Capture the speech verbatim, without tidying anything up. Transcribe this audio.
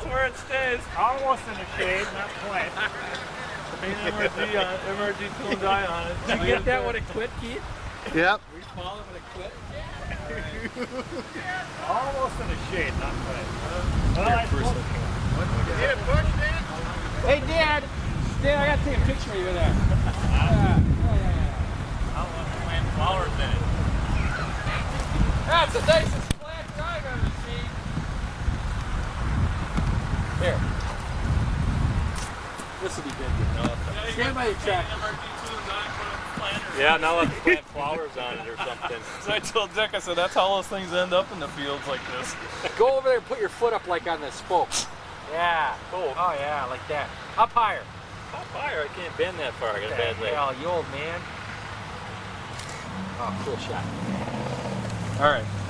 That's where it stays. Almost in the shade, not quite. M R G on M R G tool dye on it. Did you get that when it quit, Keith? Yep. Were you smaller when it quit? Almost in the shade, not quite. Well, I suppose. Get a push, Dan? Hey, Dad! Dad, I gotta take a picture of you there. Yeah. Yeah, yeah, yeah. I don't want to plant flowers in it. That's the nicest plant I've ever seen. Here. This will be good. No, Yeah, Stand by your track. Yeah, now let's plant flowers on it or something. So I told Dick, I said, that's how those things end up in the fields like this. Go over there and put your foot up like on the spoke. Yeah. Cool. Oh, yeah, like that. Up higher. Up higher, I can't bend that far. I got a bad leg. Hell, you old man. Oh, cool shot. All right.